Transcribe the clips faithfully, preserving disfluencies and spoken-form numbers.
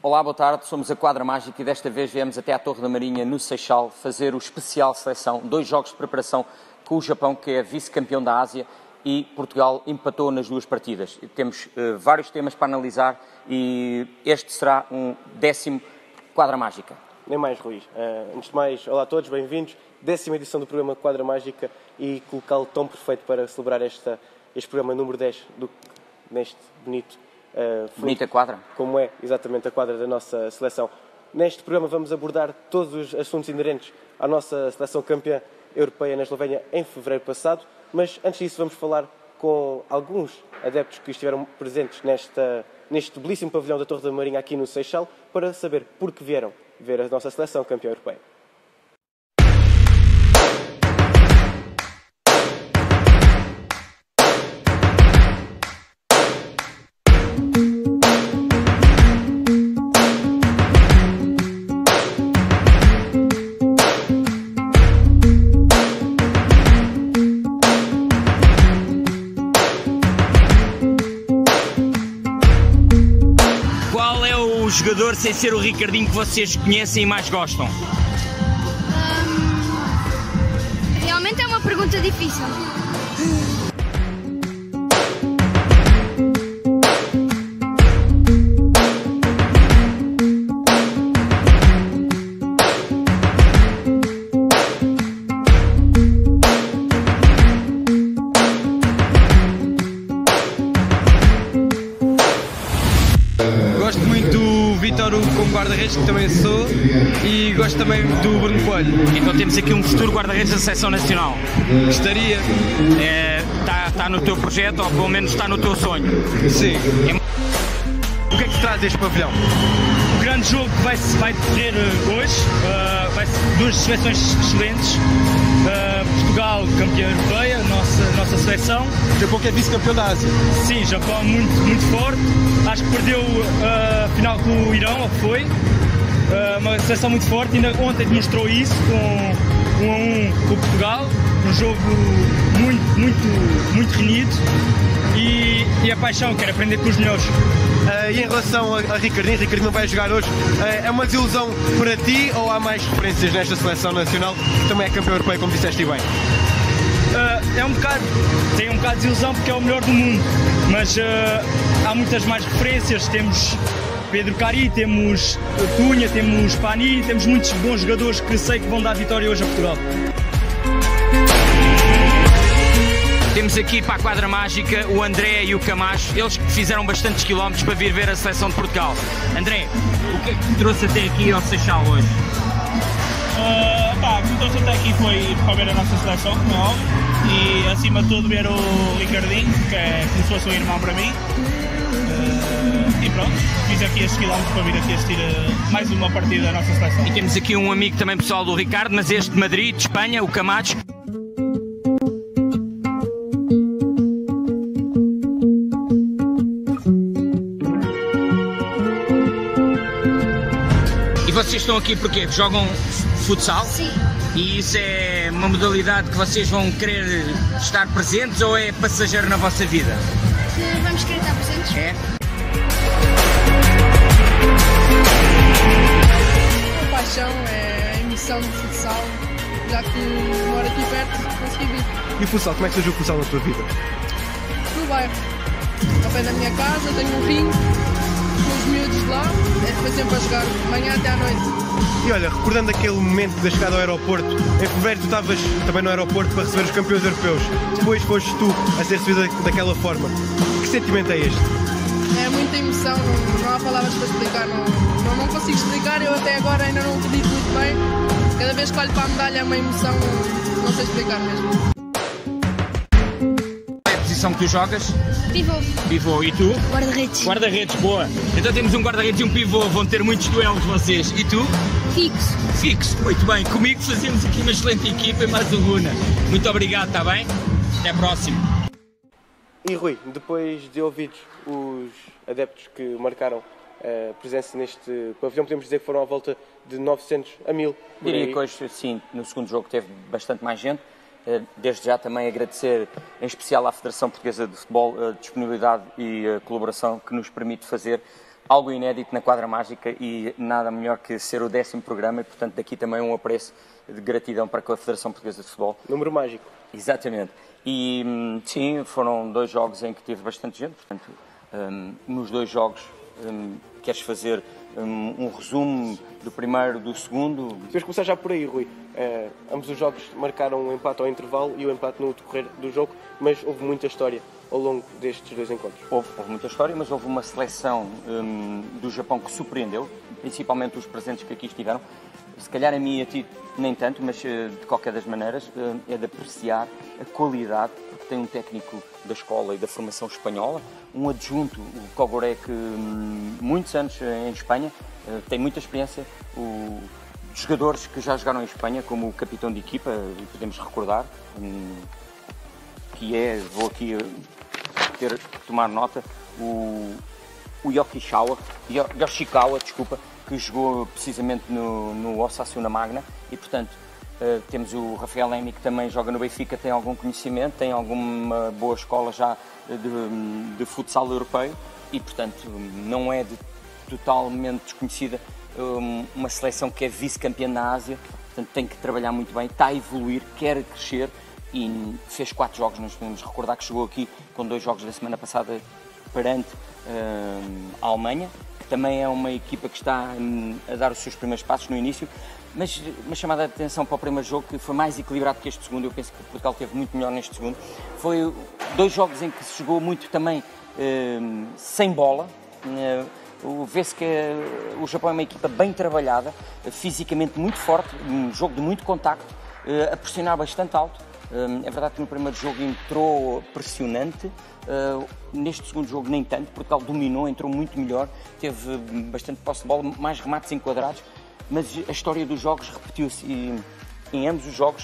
Olá, boa tarde, somos a Quadra Mágica e desta vez viemos até à Torre da Marinha, no Seixal, fazer o especial seleção, dois jogos de preparação com o Japão, que é vice-campeão da Ásia, e Portugal empatou nas duas partidas. Temos uh, vários temas para analisar e este será um décimo Quadra Mágica. Nem mais, Rui. Uh, antes de mais, olá a todos, bem-vindos. Décima edição do programa Quadra Mágica e colocá-lo tão perfeito para celebrar esta, este programa número dez do, neste bonito uh, Bonita quadra. Como é exatamente a quadra da nossa seleção. Neste programa vamos abordar todos os assuntos inerentes à nossa seleção campeã europeia na Eslovénia em fevereiro passado, mas antes disso vamos falar com alguns adeptos que estiveram presentes nesta, neste belíssimo pavilhão da Torre da Marinha aqui no Seixal para saber por que vieram ver a nossa seleção campeã europeia. Jogador sem ser o Ricardinho que vocês conhecem e mais gostam? Um, realmente é uma pergunta difícil. Como guarda-redes, que também sou, e gosto também do Bruno Coelho. Então temos aqui um futuro guarda-redes da Seleção Nacional. Gostaria. Está é, tá no teu projeto, ou pelo menos está no teu sonho? Sim. É... O que é que te traz deste pavilhão? O grande jogo que vai, vai decorrer hoje, uh, vai ser duas seleções excelentes. Uh, Portugal, campeã europeia, nossa, nossa seleção. Japão que é vice-campeão da Ásia. Sim, Japão muito, muito forte. Acho que perdeu a uh, final com o Irão, ou foi. Uh, uma seleção muito forte, ainda ontem demonstrou isso com um a um com o Portugal. Um jogo muito, muito, muito renhido. E, e a paixão, quero aprender com os melhores. Uh, e em relação a, a Ricardinho, Ricardinho não vai jogar hoje, uh, é uma desilusão para ti ou há mais referências nesta seleção nacional que também é campeão europeu, como disseste bem? Uh, é um bocado, tem um bocado de desilusão porque é o melhor do mundo, mas uh, há muitas mais referências. Temos Pedro Cari, temos Cunha, temos Pani, temos muitos bons jogadores que sei que vão dar vitória hoje a Portugal. Temos aqui para a Quadra Mágica o André e o Camacho, eles que fizeram bastantes quilómetros para vir ver a seleção de Portugal. André, o que é que te trouxe até aqui ao Seixal hoje? Uh, pá, o que me trouxe até aqui foi para ver a nossa seleção, como é óbvio, e acima de tudo ver o Ricardinho, que é como se fosse um irmão para mim. Uh, e pronto, fiz aqui estes quilómetros para vir aqui assistir a mais uma partida da nossa seleção. E temos aqui um amigo também pessoal do Ricardo, mas este de Madrid, de Espanha, o Camacho. E vocês estão aqui porque jogam futsal? Sim. E isso é uma modalidade que vocês vão querer estar presentes ou é passageiro na vossa vida? Que vamos querer estar presentes? É? A paixão é a emoção do futsal, já que moro aqui perto, consegui vir. E o futsal, como é que surgiu o futsal na tua vida? No bairro, ao pé da minha casa, tenho um ringue. Os miúdos de lá, é foi sempre a jogar, de manhã até à noite. E olha, recordando aquele momento da chegada ao aeroporto, em fevereiro tu estavas também no aeroporto para receber os campeões europeus, depois foste tu a ser recebida daquela forma. Que sentimento é este? É muita emoção, não, não há palavras para explicar, não, não, não consigo explicar, eu até agora ainda não acredito muito bem. Cada vez que olho para a medalha é uma emoção, não, não sei explicar mesmo. Que tu jogas? Pivô. Pivô. E tu? Guarda-redes. Guarda-redes, boa. Então temos um guarda-redes e um pivô, vão ter muitos duelos vocês. E tu? Fixo. Fixo, muito bem. Comigo fazemos aqui uma excelente equipa e mais o Runa. Muito obrigado, está bem? Até a próxima. E Rui, depois de ouvidos os adeptos que marcaram a presença neste pavilhão, podemos dizer que foram à volta de novecentos a mil. Diria que hoje, sim, no segundo jogo teve bastante mais gente. Desde já também agradecer em especial à Federação Portuguesa de Futebol a disponibilidade e a colaboração que nos permite fazer algo inédito na quadra mágica e nada melhor que ser o décimo programa e, portanto, daqui também um apreço de gratidão para com a Federação Portuguesa de Futebol. Número mágico. Exatamente. E sim, foram dois jogos em que tive bastante gente, portanto, um, nos dois jogos um, queres fazer um, um resumo do primeiro, do segundo? Vamos começar já por aí, Rui. Uh, ambos os jogos marcaram um empate ao intervalo e o empate no decorrer do jogo, mas houve muita história ao longo destes dois encontros. Houve, houve muita história, mas houve uma seleção um, do Japão que surpreendeu, principalmente os presentes que aqui estiveram. Se calhar a mim e a ti nem tanto, mas de qualquer das maneiras é de apreciar a qualidade, porque tem um técnico da escola e da formação espanhola, um adjunto, o Cogoré, que muitos anos em Espanha, tem muita experiência, o, jogadores que já jogaram em Espanha, como o capitão de equipa, podemos recordar, que é, vou aqui ter tomar nota, o, o Yoshikawa, Yoshikawa, desculpa, que jogou precisamente no, no Osasuna Magna e, portanto, uh, temos o Rafael Emi, que também joga no Benfica, tem algum conhecimento, tem alguma boa escola já de, de futsal europeu e, portanto, não é de, totalmente desconhecida, um, uma seleção que é vice-campeã da Ásia, portanto, tem que trabalhar muito bem, está a evoluir, quer crescer e fez quatro jogos. Nós podemos recordar que chegou aqui com dois jogos da semana passada perante uh, a Alemanha, que também é uma equipa que está um, a dar os seus primeiros passos no início, mas uma chamada de atenção para o primeiro jogo, que foi mais equilibrado que este segundo. Eu penso que Portugal teve muito melhor neste segundo. Foi dois jogos em que se jogou muito também uh, sem bola. Uh, Vê-se que uh, o Japão é uma equipa bem trabalhada, uh, fisicamente muito forte, um jogo de muito contacto, uh, a pressionar bastante alto. É verdade que no primeiro jogo entrou pressionante, neste segundo jogo nem tanto, Portugal dominou, entrou muito melhor, teve bastante posse de bola, mais remates enquadrados, mas a história dos jogos repetiu-se e em ambos os jogos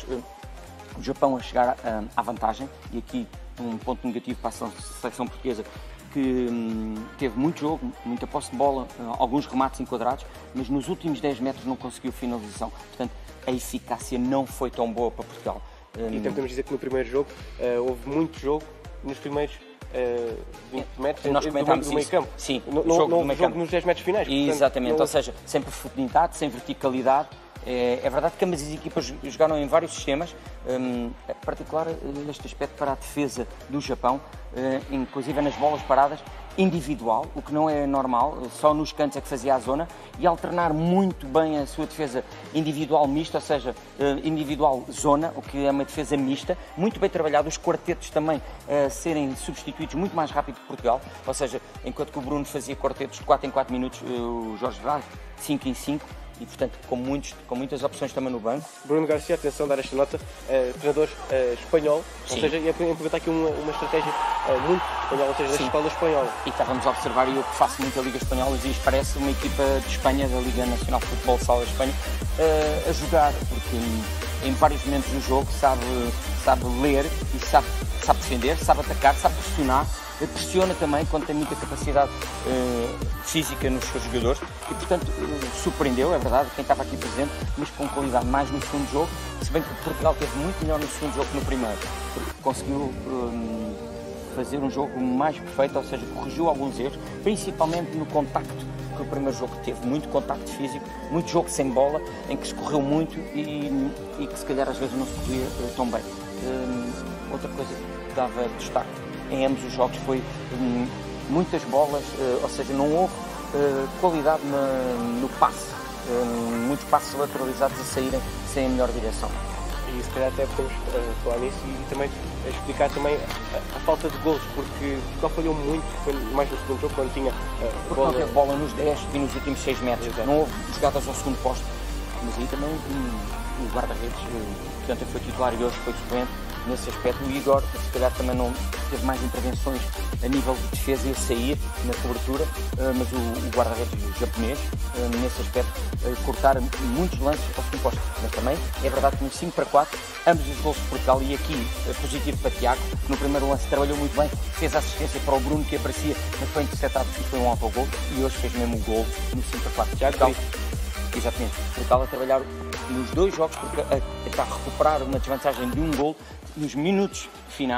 o Japão a chegar à vantagem, e aqui um ponto negativo para a seleção portuguesa, que teve muito jogo, muita posse de bola, alguns remates enquadrados, mas nos últimos dez metros não conseguiu finalização, portanto a eficácia não foi tão boa para Portugal. E também podemos dizer que no primeiro jogo uh, houve muito jogo nos primeiros uh, vinte metros nós do, comentámos do meio campo. Sim, no, no jogo, no, do meio jogo campo. nos dez metros finais. Exatamente, portanto, não... ou seja, sem profundidade, sem verticalidade. É, é verdade que ambas as equipas jogaram em vários sistemas, um, em particular neste aspecto para a defesa do Japão, uh, inclusive nas bolas paradas, individual, o que não é normal, só nos cantos é que fazia a zona, e alternar muito bem a sua defesa individual mista, ou seja, individual-zona, o que é uma defesa mista, muito bem trabalhada, os quartetos também a serem substituídos muito mais rápido que Portugal, ou seja, enquanto que o Bruno fazia quartetos de quatro em quatro minutos, o Jorge Vaz de cinco em cinco, e, portanto, com, muitos, com muitas opções também no banco. Bruno Garcia, atenção a dar esta nota, uh, treinador uh, espanhol, Sim. ou seja, e aproveitar aqui uma, uma estratégia uh, muito espanhola, ou seja, da escola espanhola. E estávamos a observar, e eu que faço muito a Liga Espanhola, e isto parece uma equipa de Espanha, da Liga Nacional de Futebol Sala de Espanha, uh, a jogar, porque em vários momentos do jogo sabe, sabe ler e sabe, sabe defender, sabe atacar, sabe pressionar, pressiona também quando tem muita capacidade uh, física nos seus jogadores e, portanto, uh, surpreendeu, é verdade, quem estava aqui presente, mas com qualidade mais no segundo jogo, se bem que Portugal teve muito melhor no segundo jogo que no primeiro, porque conseguiu um, fazer um jogo mais perfeito, ou seja, corrigiu alguns erros, principalmente no contacto, que o primeiro jogo teve muito contacto físico, muito jogo sem bola, em que se correu muito e, e que se calhar às vezes não se corria uh, tão bem. Um, outra coisa que dava destaque em ambos os jogos foi um, muitas bolas, uh, ou seja, não houve uh, qualidade na, no passe, um, muitos passes lateralizados a saírem sem a melhor direção. E se calhar até podemos uh, falar nisso e também uh, explicar também a, a falta de golos, porque Portugal falhou muito, foi mais no segundo jogo, quando tinha uh, porque bola... não teve bola nos dez e nos últimos seis metros, Exato. Não houve jogadas ao segundo posto, mas aí também um, o guarda-redes, uh, que ontem foi titular e hoje foi suplente, nesse aspecto. O Igor, se calhar, também não teve mais intervenções a nível de defesa e a sair na cobertura, mas o, o guarda-redes japonês, nesse aspecto, cortar muitos lances ao segundo posto. Mas também é verdade que no cinco para quatro, ambos os gols de Portugal, e aqui positivo para Tiago, no primeiro lance trabalhou muito bem, fez a assistência para o Bruno, que aparecia, mas foi interceptado e foi um autogol, e hoje fez mesmo o gol no cinco para quatro. Tiago, Portugal, exatamente, Portugal a trabalhar nos dois jogos, porque a tentar recuperar uma desvantagem de um gol nos minutos finais,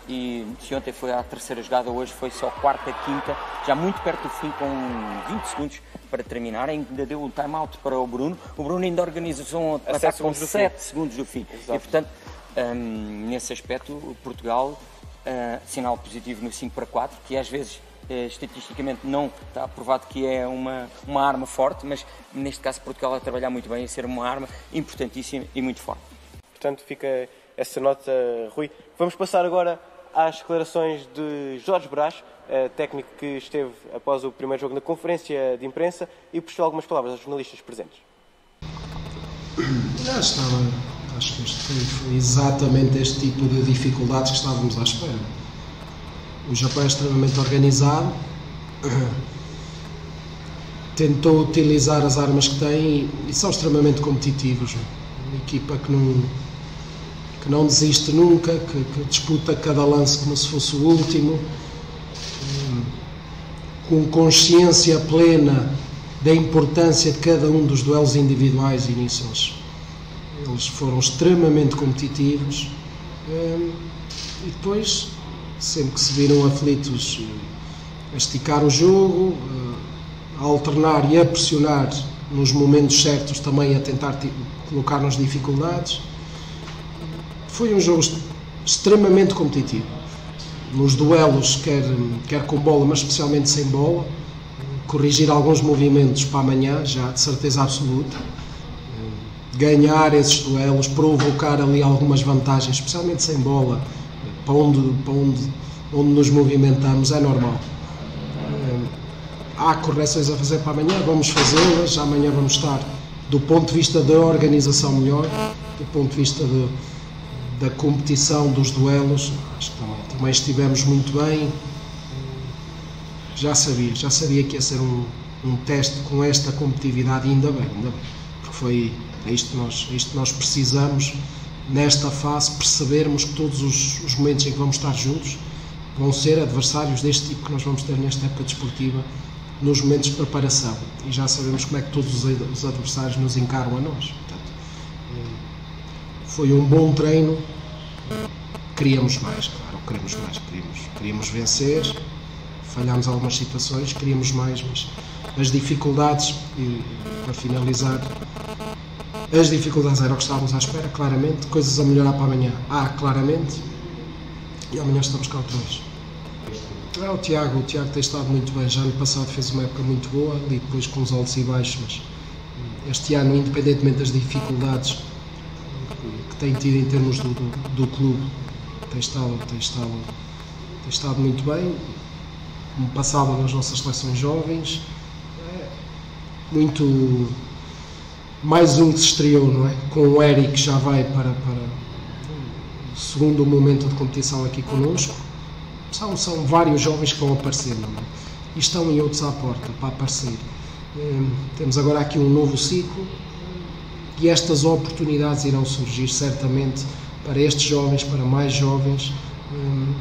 e se ontem foi a terceira jogada, hoje foi só a quarta, quinta, já muito perto do fim, com vinte segundos para terminar. Ainda deu um time-out para o Bruno. O Bruno ainda organiza um ataque com sete segundos do fim. Exato. E, portanto, um, nesse aspecto, Portugal, uh, sinal positivo no cinco para quatro, que às vezes, uh, estatisticamente, não está provado que é uma, uma arma forte, mas neste caso Portugal a trabalhar muito bem, a ser uma arma importantíssima e muito forte. Portanto, fica essa nota, Rui. Vamos passar agora às declarações de Jorge Brás, técnico que esteve após o primeiro jogo na conferência de imprensa e prestou algumas palavras aos jornalistas presentes. Já estava, acho que isto foi, foi exatamente este tipo de dificuldades que estávamos à espera. O Japão é extremamente organizado, tentou utilizar as armas que tem e são extremamente competitivos. Uma equipa que não, que não desiste nunca, que, que disputa cada lance como se fosse o último, com consciência plena da importância de cada um dos duelos individuais. E nisso eles, eles foram extremamente competitivos, e depois, sempre que se viram aflitos, a esticar o jogo, a alternar e a pressionar nos momentos certos, também a tentar colocar-nos dificuldades. Foi um jogo extremamente competitivo. Nos duelos, quer, quer com bola, mas especialmente sem bola, corrigir alguns movimentos para amanhã, já de certeza absoluta, ganhar esses duelos, provocar ali algumas vantagens, especialmente sem bola, para onde, para onde, onde nos movimentamos, é normal. Há correções a fazer para amanhã, vamos fazê-las. Amanhã vamos estar, do ponto de vista da organização, melhor, do ponto de vista de, da competição, dos duelos. Acho que também, também estivemos muito bem. Já sabia, já sabia que ia ser um, um teste com esta competitividade, e ainda bem, ainda bem, porque foi é isto que nós, é isto que nós precisamos nesta fase, percebermos que todos os, os momentos em que vamos estar juntos vão ser adversários deste tipo que nós vamos ter nesta época desportiva, nos momentos de preparação, e já sabemos como é que todos os adversários nos encaram a nós. Portanto, foi um bom treino. Queríamos mais, claro, queremos mais, queríamos, queríamos vencer, falhámos algumas situações, queríamos mais, mas as dificuldades, e para finalizar, as dificuldades eram o que estávamos à espera, claramente. Coisas a melhorar para amanhã, há, claramente, e amanhã estamos cá outra vez. Ah, o Tiago, o Tiago tem estado muito bem. Já no passado fez uma época muito boa, ali depois com os altos e baixos, mas este ano, independentemente das dificuldades que tem tido em termos do, do, do clube, tem estado, tem, estado, tem estado muito bem, como passava nas nossas seleções jovens. É muito, mais um que se estreou, não é? Com o Eric, que já vai para, para o segundo momento de competição aqui connosco. São, são vários jovens que vão aparecer, não é? E estão em outros à porta para aparecer. Um, temos agora aqui um novo ciclo, e estas oportunidades irão surgir certamente para estes jovens, para mais jovens, um,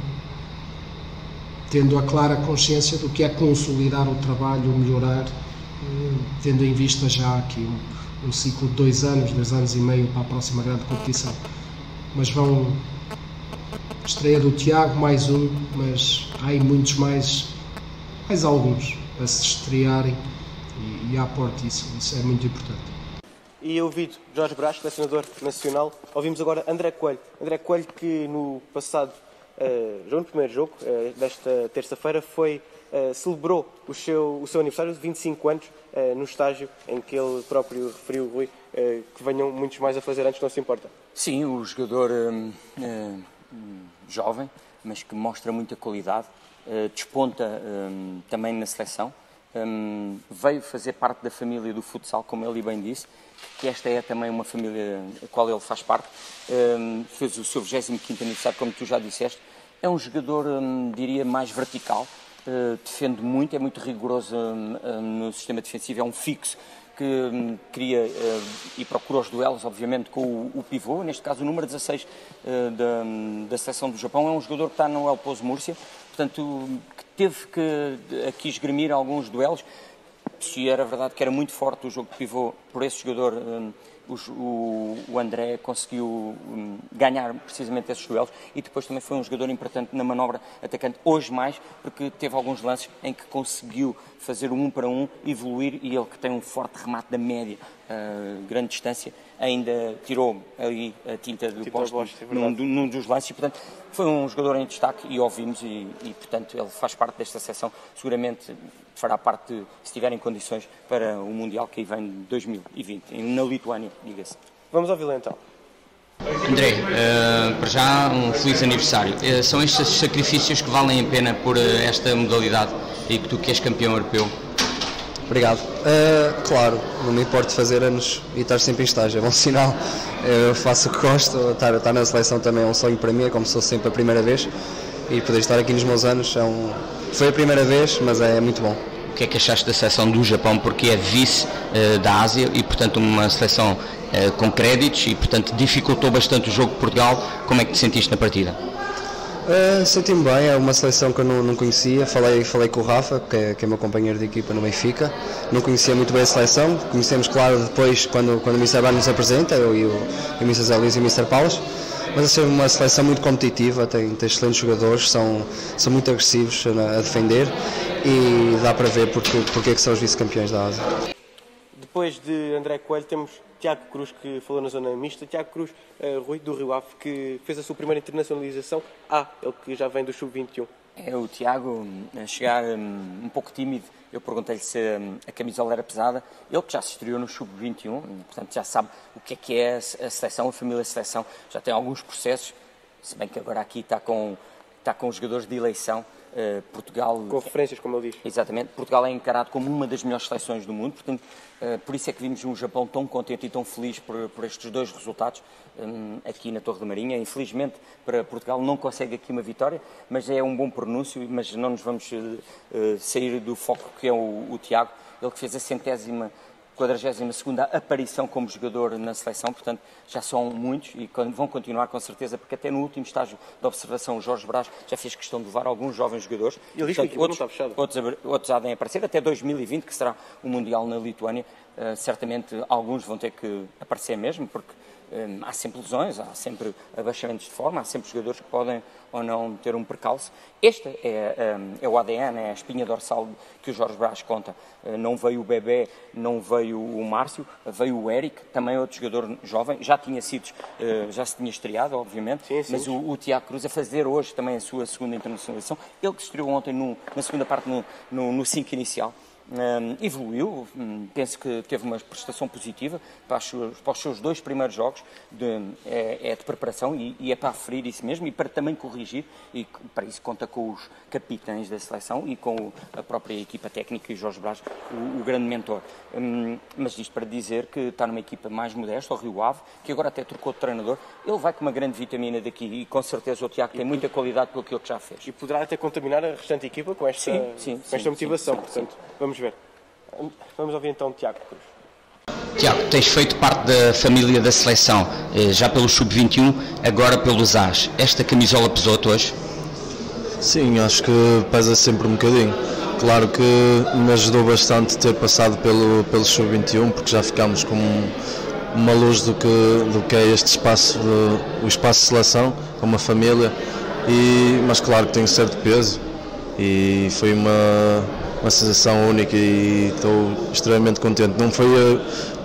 tendo a clara consciência do que é consolidar o trabalho, melhorar, um, tendo em vista já aqui um, um ciclo de dois anos, dois anos e meio para a próxima grande competição. Mas vão... Estreia do Tiago, mais um, mas há aí muitos mais, mais alguns a se estrearem, e, e à porta, isso, isso é muito importante. E ouvido Jorge Brás, selecionador nacional, ouvimos agora André Coelho. André Coelho, que no passado uh, jogo, no primeiro jogo uh, desta terça-feira, foi, uh, celebrou o seu, o seu aniversário de vinte e cinco anos uh, no estágio em que ele próprio referiu, Rui, uh, que venham muitos mais a fazer antes, não se importa. Sim, o jogador... Uh, uh... jovem, mas que mostra muita qualidade, uh, desponta um, também na seleção, um, veio fazer parte da família do futsal, como ele bem disse, que esta é também uma família a qual ele faz parte, um, fez o seu vigésimo quinto aniversário, como tu já disseste. É um jogador, um, diria, mais vertical, uh, defende muito, é muito rigoroso um, um, no sistema defensivo, é um fixo, que um, cria uh, e procura os duelos, obviamente, com o, o pivô. Neste caso, o número dezasseis uh, da, da seleção do Japão é um jogador que está no El Pozo Múrcia, portanto, que teve que aqui esgrimir alguns duelos. Se era verdade que era muito forte o jogo de pivô por esse jogador um, os, o, o André conseguiu um, ganhar precisamente esses duelos e depois também foi um jogador importante na manobra atacante, hoje mais, porque teve alguns lances em que conseguiu fazer um um para um, evoluir, e ele que tem um forte remate da média, uh, grande distância, ainda tirou ali a tinta do tinta poste poste, é num, num dos lances, e portanto foi um jogador em destaque e ouvimos, e, e portanto ele faz parte desta seleção, seguramente fará parte, se estiver em condições, para o Mundial que aí vem de dois mil e vinte, na Lituânia, diga-se. Vamos ouvi-lo então. André, uh, para já um feliz aniversário. Uh, são estes sacrifícios que valem a pena por uh, esta modalidade e que tu que és campeão europeu? Obrigado. Uh, claro, não me importo fazer anos e estar sempre em estágio, é bom sinal. Eu faço o que gosto, estar, estar na seleção também é um sonho para mim, é como se fosse sempre a primeira vez, e poder estar aqui nos meus anos é um... foi a primeira vez, mas é muito bom. O que é que achaste da seleção do Japão, porque é vice uh, da Ásia e portanto uma seleção uh, com créditos e portanto dificultou bastante o jogo de Portugal? Como é que te sentiste na partida? Uh, Senti-me bem, é uma seleção que eu não, não conhecia, falei, falei com o Rafa, que é, que é meu companheiro de equipa no Benfica, não conhecia muito bem a seleção, conhecemos claro depois quando, quando o mister Bar nos apresenta, eu e o, o mister Zé Luís e o mister Paulas, mas é uma seleção muito competitiva, tem, tem excelentes jogadores, são, são muito agressivos a, a defender, e dá para ver porque, porque é que são os vice-campeões da Ásia. Depois de André Coelho temos Tiago Cruz, que falou na zona mista. Tiago Cruz, uh, Rui, do Rio Ave, que fez a sua primeira internacionalização. Ah, ele que já vem do sub vinte e um. É o Tiago a chegar um, um pouco tímido. Eu perguntei-lhe se um, a camisola era pesada. Ele que já se estreou no sub vinte e um, portanto já sabe o que é que é a seleção, a família seleção. Já tem alguns processos, se bem que agora aqui está com, está com os jogadores de eleição. Uh, Portugal... Com referências, como ele diz. Exatamente. Portugal é encarado como uma das melhores seleções do mundo, portanto, uh, por isso é que vimos um Japão tão contente e tão feliz por, por estes dois resultados um, aqui na Torre da Marinha. Infelizmente, para Portugal não consegue aqui uma vitória, mas é um bom pronúncio, mas não nos vamos uh, uh, sair do foco que é o, o Tiago, ele que fez a centésima quadragésima segunda aparição como jogador na seleção, portanto já são muitos e vão continuar com certeza, porque até no último estágio de observação o Jorge Brás já fez questão de levar alguns jovens jogadores. Ele diz portanto, que outros, não está fechado. outros, outros há de aparecer, até dois mil e vinte, que será o Mundial na Lituânia, uh, certamente alguns vão ter que aparecer mesmo, porque um, há sempre lesões, há sempre abaixamentos de forma, há sempre jogadores que podem ou não ter um percalço. Este é, um, é o A D N, é a espinha dorsal que o Jorge Brás conta. Uh, não veio o Bebé, não veio o Márcio, veio o Eric, também outro jogador jovem, já tinha sido, uh, já se tinha estreado, obviamente, sim, sim. mas o, o Tiago Cruz a fazer hoje também a sua segunda internacionalização, ele que estreou ontem no, na segunda parte no, no, no cinco inicial. Um, evoluiu, um, penso que teve uma prestação positiva para, as suas, para os seus dois primeiros jogos, de, é, é de preparação e, e é para aferir isso mesmo e para também corrigir, e para isso conta com os capitães da seleção e com a própria equipa técnica e Jorge Brás, o, o grande mentor. Um, mas isto para dizer que está numa equipa mais modesta, o Rio Ave, que agora até trocou de treinador, ele vai com uma grande vitamina daqui e com certeza o Tiago tem muita qualidade pelo que ele já fez. E poderá até contaminar a restante equipa com esta, sim, sim, com esta sim, motivação, sim, portanto, sim. Vamos ver. Vamos ouvir então o Tiago Cruz. Tiago, tens feito parte da família da seleção, já pelo sub vinte e um, agora pelos As. Esta camisola pesou-te hoje? Sim, acho que pesa sempre um bocadinho. Claro que me ajudou bastante ter passado pelo, pelo sub vinte e um, porque já ficámos com uma luz do que, do que é este espaço, o espaço de seleção, com uma família, e, mas claro que tem um certo peso e foi uma, uma sensação única e estou extremamente contente. Não foi a,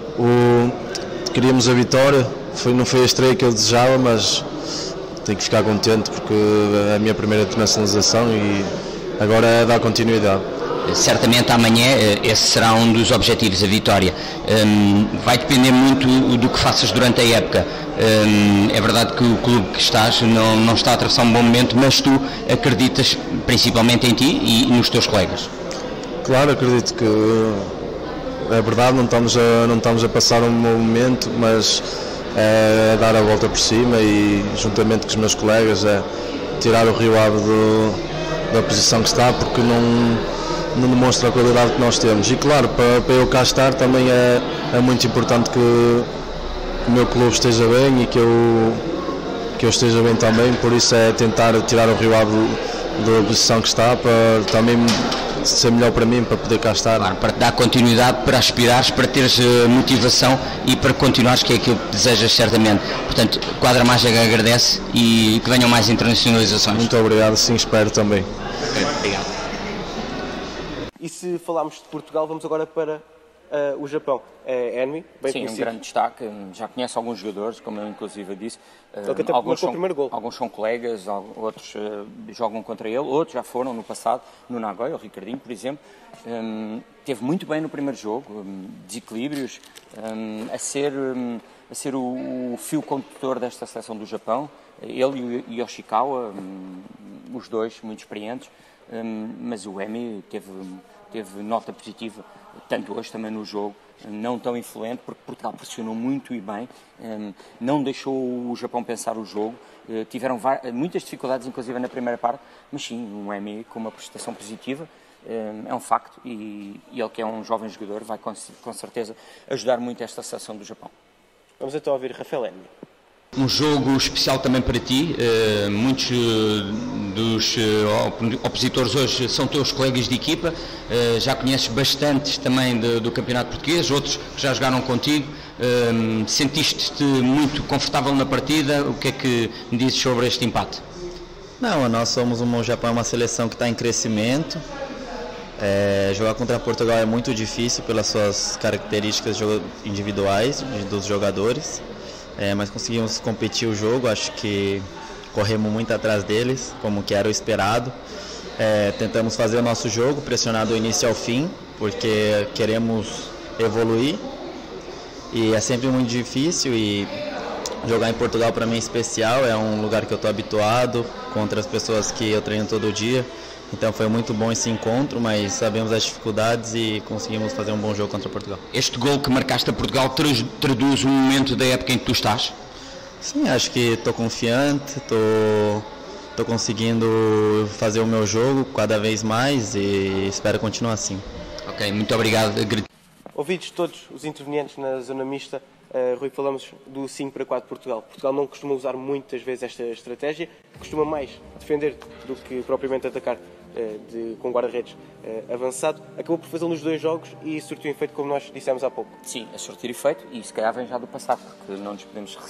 o queríamos a vitória, foi, não foi a estreia que eu desejava, mas tenho que ficar contente porque é a minha primeira internacionalização e agora é dar continuidade. Certamente amanhã esse será um dos objetivos, a vitória. Um, vai depender muito do que faças durante a época. Um, é verdade que o clube que estás não, não está a atravessar um bom momento, mas tu acreditas principalmente em ti e nos teus colegas. Claro, acredito que é verdade, não estamos a, não estamos a passar um bom momento, mas é dar a volta por cima e juntamente com os meus colegas é tirar o Rio Ave do, da posição que está, porque não não demonstra a qualidade que nós temos. E claro, para, para eu cá estar também é, é muito importante que o meu clube esteja bem e que eu, que eu esteja bem também, por isso é tentar tirar o Rio Ave da posição que está, para também ser melhor para mim, para poder cá estar. Claro, para te dar continuidade, para aspirares, para teres uh, motivação e para continuares, que é aquilo que desejas certamente. Portanto, Quadra Mágica agradece e que venham mais internacionalizações. Muito obrigado, sim, espero também. Okay, obrigado. E se falarmos de Portugal, vamos agora para uh, o Japão. É Enmi, bem Sim, conhecido. um grande destaque. Já conhece alguns jogadores, como eu inclusive disse. Ele que até alguns, são, o primeiro gol. alguns são colegas, outros uh, jogam contra ele, outros já foram no passado, no Nagoya, o Ricardinho, por exemplo. Um, teve muito bem no primeiro jogo, um, desequilíbrios, um, a ser, um, a ser o, o fio condutor desta seleção do Japão. Ele e o Yoshikawa, um, os dois muito experientes, um, mas o Enmi teve, teve nota positiva, tanto hoje também no jogo. Não tão influente, porque Portugal pressionou muito e bem, não deixou o Japão pensar o jogo, tiveram muitas dificuldades, inclusive na primeira parte, mas sim, um Enmi com uma prestação positiva, é um facto, e ele que é um jovem jogador vai com certeza ajudar muito esta seleção do Japão. Vamos então ouvir Rafael Enmi. Um jogo especial também para ti, uh, muitos uh, dos uh, opositores hoje são teus colegas de equipa, uh, já conheces bastantes também de, do Campeonato Português, outros que já jogaram contigo, uh, sentiste-te muito confortável na partida, o que é que me dizes sobre este empate? Não, nós somos um, o Japão é uma seleção que está em crescimento, é, jogar contra Portugal é muito difícil pelas suas características individuais dos jogadores. É, mas conseguimos competir o jogo, acho que corremos muito atrás deles, como que era o esperado. É, tentamos fazer o nosso jogo, pressionar do início ao fim, porque queremos evoluir. E é sempre muito difícil e jogar em Portugal para mim é especial, é um lugar que eu estou habituado, contra as pessoas que eu treino todo dia. Então foi muito bom esse encontro, mas sabemos as dificuldades e conseguimos fazer um bom jogo contra Portugal. Este gol que marcaste a Portugal traduz um momento da época em que tu estás? Sim, acho que estou confiante, estou conseguindo fazer o meu jogo cada vez mais e espero continuar assim. Ok, muito obrigado. Ouvidos todos os intervenientes na zona mista, uh, Rui, falamos do cinco para quatro Portugal. Portugal não costuma usar muitas vezes esta estratégia, costuma mais defender do que propriamente atacar uh, de, com guarda-redes uh, avançado. Acabou por fazê-lo nos dois jogos e surtiu efeito, como nós dissemos há pouco. Sim, a surtir efeito, e se calhar vem já do passado, porque não nos podemos uh,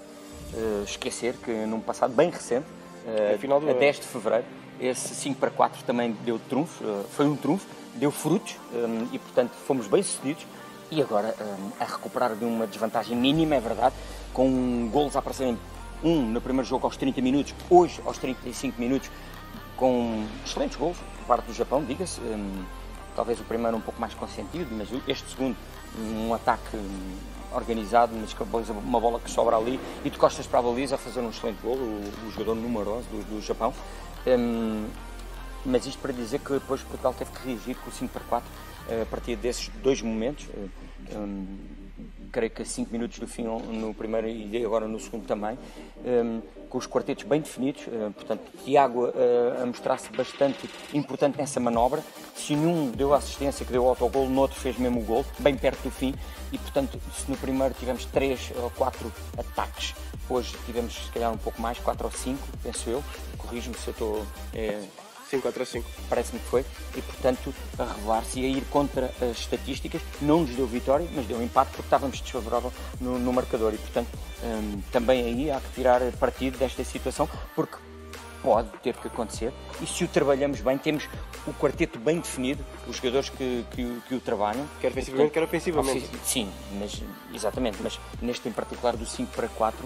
uh, esquecer que num passado bem recente, uh, a, final do... a dez de fevereiro, esse cinco para quatro também deu trunfo, uh, foi um trunfo, deu frutos um, e, portanto, fomos bem sucedidos. E agora, um, a recuperar de uma desvantagem mínima, é verdade, com golos a aparecerem, um no primeiro jogo aos trinta minutos, hoje aos trinta e cinco minutos, com excelentes golos por parte do Japão, diga-se. Um, talvez o primeiro um pouco mais consentido, mas este segundo, um ataque organizado, mas com uma bola que sobra ali, e de costas para a baliza a fazer um excelente golo, o, o jogador numeroso do, do Japão. Um, mas isto para dizer que depois Portugal teve que reagir com o cinco para quatro a partir desses dois momentos. Um, creio que a cinco minutos do fim no primeiro e agora no segundo também, um, com os quartetos bem definidos, uh, portanto Tiago uh, a mostrar-se bastante importante nessa manobra. Se num deu a assistência que deu o autogol, no outro fez mesmo o gol, bem perto do fim, e portanto se no primeiro tivemos três ou quatro ataques, hoje tivemos se calhar um pouco mais, quatro ou cinco, penso eu, corrijo-me se eu estou... É, cinco, quatro a cinco. Parece-me que foi. E, portanto, a revelar-se e a ir contra as estatísticas. Não nos deu vitória, mas deu empate porque estávamos desfavorável no, no marcador. E, portanto, hum, também aí há que tirar partido desta situação, porque pode ter que acontecer. E se o trabalhamos bem, temos o quarteto bem definido, os jogadores que, que, que o trabalham. Quer ofensivamente, quer ofensivamente. Sim, mas, exatamente. Mas neste em particular do cinco para quatro,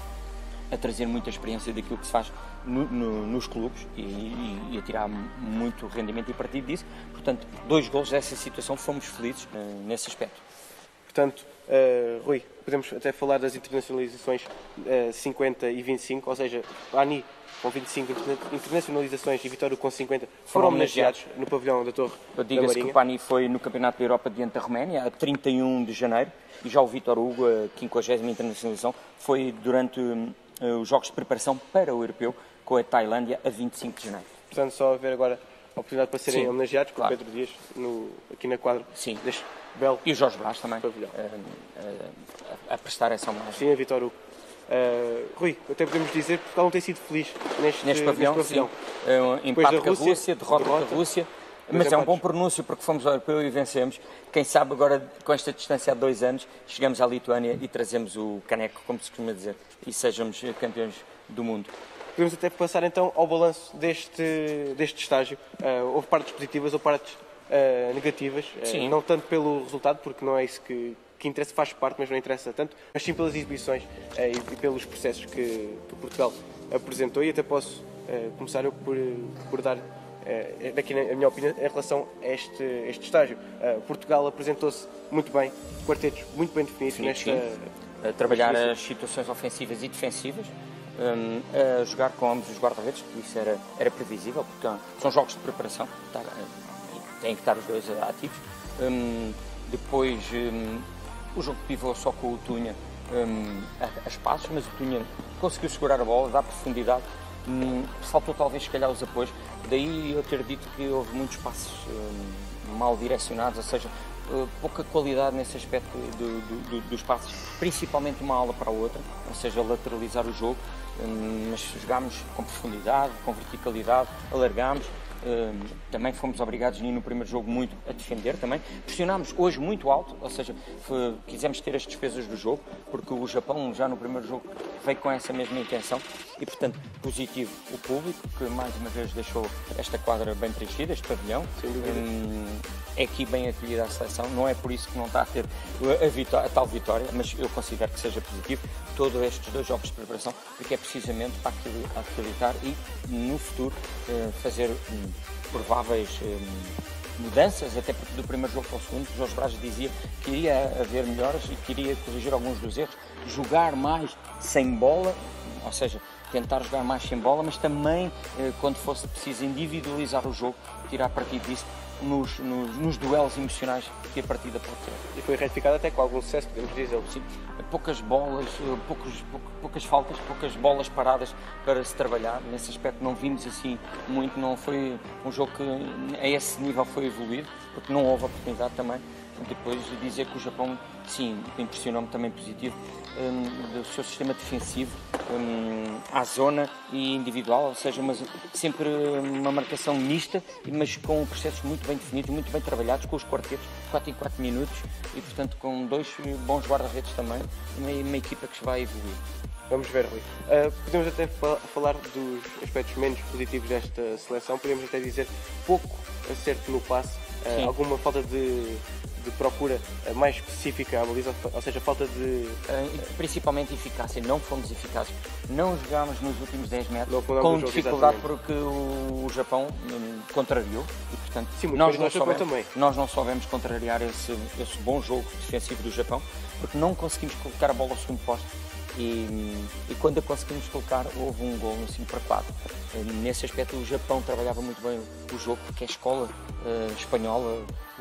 a trazer muita experiência daquilo que se faz no, no, nos clubes e, e, e a tirar muito rendimento e partido disso. Portanto, dois golos dessa situação, fomos felizes uh, nesse aspecto. Portanto, uh, Rui, podemos até falar das internacionalizações uh, cinquenta e vinte e cinco, ou seja, a ANI com vinte e cinco internacionalizações e Vitória com cinquenta foram, foram homenageados no pavilhão da Torre da Marinha. Diga-se que o Pani foi no Campeonato da Europa diante da Roménia a trinta e um de janeiro e já o Vítor Hugo, a quinquagésima internacionalização, foi durante uh, os Jogos de Preparação para o Europeu com a Tailândia a vinte e cinco de janeiro. Portanto, só haver agora a oportunidade para serem Sim, homenageados com claro. o Pedro Dias no, aqui na quadra. Sim. Deste belo e o Jorge Brás também uh, uh, a, a prestar essa homenagem. Sim, a Vítor Hugo. Uh, Rui, até podemos dizer que Portugal não tem sido feliz neste, neste pavilhão. Neste pavilhão. Uh, empate com a Rússia, derrota com a Rússia, Mas é um bom pronúncio, porque fomos ao europeu e vencemos. Quem sabe agora, com esta distância há dois anos, chegamos à Lituânia e trazemos o caneco, como se costuma dizer, e sejamos campeões do mundo. Podemos até passar então ao balanço deste, deste estágio. Uh, houve partes positivas ou partes uh, negativas, uh, não tanto pelo resultado, porque não é isso que, que interessa, faz parte, mas não interessa tanto, mas sim pelas exibições uh, e, e pelos processos que, que Portugal apresentou. E até posso uh, começar eu por, por dar uh, daqui a minha opinião em relação a este, este estágio. Uh, Portugal apresentou-se muito bem, quartetos muito bem definidos sim, nesta... Sim. A trabalhar as situações ofensivas e defensivas, um, a jogar com ambos os guarda-redes, porque isso era, era previsível, porque são jogos de preparação, tá, têm que estar os dois ativos. Um, depois, um, o jogo de pivô só com o Tunha um, a, as passos, mas o Tunha conseguiu segurar a bola, dar profundidade, um, faltou talvez se calhar os apoios, daí eu ter dito que houve muitos passos um, mal direcionados, ou seja, pouca qualidade nesse aspecto do, do, dos passos, principalmente uma ala para a outra, ou seja, lateralizar o jogo, mas jogámos com profundidade, com verticalidade, alargámos, também fomos obrigados no primeiro jogo muito a defender também, pressionámos hoje muito alto, ou seja, foi, quisemos ter as despesas do jogo, porque o Japão já no primeiro jogo veio com essa mesma intenção e, portanto, positivo o público, que mais uma vez deixou esta quadra bem preenchida, este pavilhão. Hum, é aqui bem acolhida a seleção, não é por isso que não está a ter a, vitória, a tal vitória, mas eu considero que seja positivo todos estes dois jogos de preparação, porque é precisamente para acreditar e no futuro fazer hum, prováveis hum, mudanças, até porque do primeiro jogo para o segundo, Jorge Braz dizia que iria haver melhoras e que iria corrigir alguns dos erros, jogar mais sem bola, ou seja, tentar jogar mais sem bola, mas também, quando fosse preciso individualizar o jogo, tirar partido disso nos, nos, nos duelos emocionais que a partida pode ter. E foi retificado até com algum sucesso, podemos dizer. Sim, poucas bolas, poucos, poucas faltas, poucas bolas paradas para se trabalhar. Nesse aspecto não vimos assim muito, não foi um jogo que a esse nível foi evoluído, porque não houve oportunidade também. Depois de dizer que o Japão, sim, impressionou-me também positivo, um, do seu sistema defensivo, um, à zona e individual, ou seja, mas sempre uma marcação mista, mas com processos muito bem definidos, muito bem trabalhados, com os quartetos, quatro em quatro minutos, e portanto com dois bons guarda-redes também, uma, uma equipa que se vai evoluir. Vamos ver, Rui. Uh, podemos até falar dos aspectos menos positivos desta seleção, podemos até dizer pouco acerto no passe, uh, alguma falta de... de procura mais específica à baliza, ou seja, falta de... Principalmente eficácia, não fomos eficazes, não jogámos nos últimos dez metros, com dificuldade porque o Japão contrariou e, portanto, Sim, nós, não soubemos, também. nós não soubemos contrariar esse, esse bom jogo defensivo do Japão, porque não conseguimos colocar a bola ao segundo posto. E, e quando a conseguimos colocar, houve um gol no cinco para quatro. Nesse aspecto, o Japão trabalhava muito bem o jogo, porque é a escola uh, espanhola, o,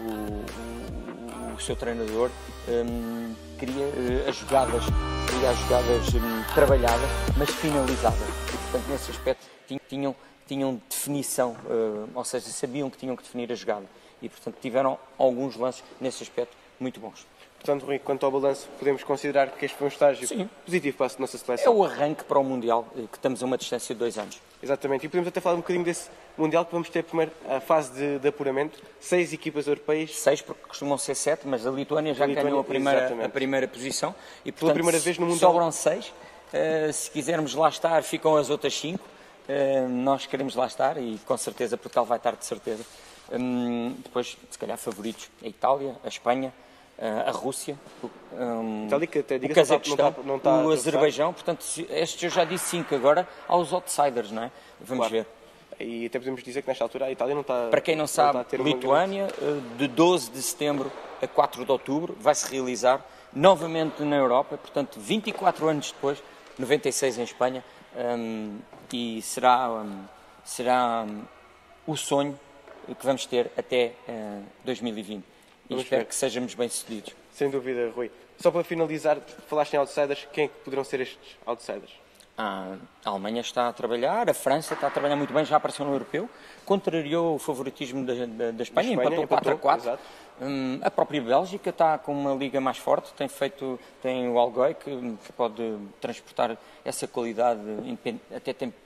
o, o seu treinador um, queria uh, as jogadas, queria as jogadas um, trabalhadas, mas finalizadas. E, portanto, nesse aspecto, tinham, tinham definição, uh, ou seja, sabiam que tinham que definir a jogada. E, portanto, tiveram alguns lances nesse aspecto muito bons. Portanto, Rui, quanto ao balanço, podemos considerar que este foi um estágio Sim. positivo para a nossa seleção. É o arranque para o Mundial, que estamos a uma distância de dois anos. Exatamente, e podemos até falar um bocadinho desse Mundial, que vamos ter primeiro a fase de, de apuramento, seis equipas europeias. Seis, porque costumam ser sete, mas a Lituânia já a Lituânia, ganhou a primeira, a primeira posição. E, portanto, pela primeira vez no Mundial sobram seis. Uh, se quisermos lá estar, ficam as outras cinco. Uh, nós queremos lá estar e, com certeza, Portugal vai estar de certeza. Um, depois, se calhar, favoritos, a Itália, a Espanha, a Rússia, um, Itália, que até o Cazaquistão, não está, não está o Azerbaijão, portanto, estes eu já disse cinco, agora aos outsiders, não é? Vamos claro. ver. E até podemos dizer que nesta altura a Itália não está... Para quem não, não sabe, Lituânia, de doze de setembro a quatro de outubro, vai-se realizar novamente na Europa, portanto, vinte e quatro anos depois, noventa e seis em Espanha, um, e será, um, será um, o sonho que vamos ter até uh, dois mil e vinte. E Vamos espero ver. que sejamos bem-sucedidos. Sem dúvida, Rui. Só para finalizar, falaste em outsiders, quem é que poderão ser estes outsiders? Ah, a Alemanha está a trabalhar, a França está a trabalhar muito bem, já apareceu no europeu, contrariou o favoritismo da, da, da Espanha, Espanha, empatou quatro a quatro. Hum, a própria Bélgica está com uma liga mais forte, tem feito, tem o Algoy que pode transportar essa qualidade, até tem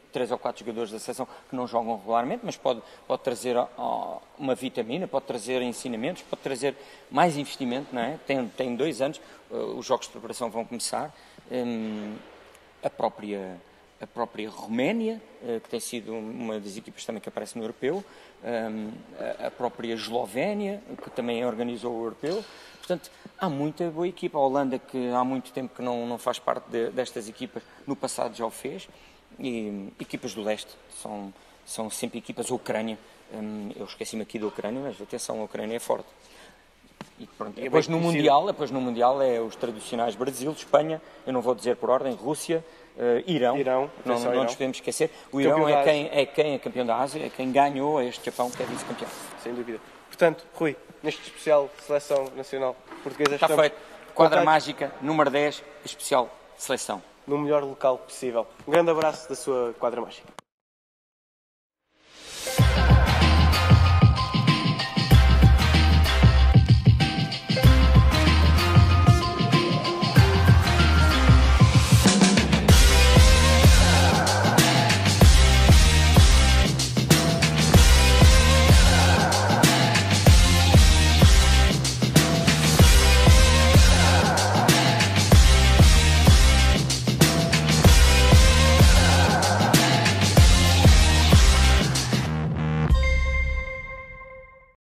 três ou quatro jogadores da seleção que não jogam regularmente, mas pode, pode trazer ó, uma vitamina, pode trazer ensinamentos, pode trazer mais investimento, não é? Tem, tem dois anos, uh, os jogos de preparação vão começar. Um, a própria... a própria Roménia, que tem sido uma das equipas também que aparece no Europeu, a própria Eslovénia, que também organizou o Europeu. Portanto, há muita boa equipa. A Holanda, que há muito tempo que não, não faz parte de, destas equipas, no passado já o fez. E equipas do leste são, são sempre equipas. A Ucrânia, eu esqueci-me aqui da Ucrânia, mas atenção, a Ucrânia é forte. E pronto, e depois, no mundial, depois no Mundial é os tradicionais Brasil, Espanha, eu não vou dizer por ordem, Rússia, uh, Irão, Irão não, não Irão. nos podemos esquecer. O Irão é quem, é quem é campeão da Ásia, é quem ganhou este Japão, que é vice-campeão. Sem dúvida. Portanto, Rui, neste especial Seleção Nacional Portuguesa... Está feito. Quadra mágica, número dez, especial Seleção. No melhor local possível. Um grande abraço da sua quadra mágica.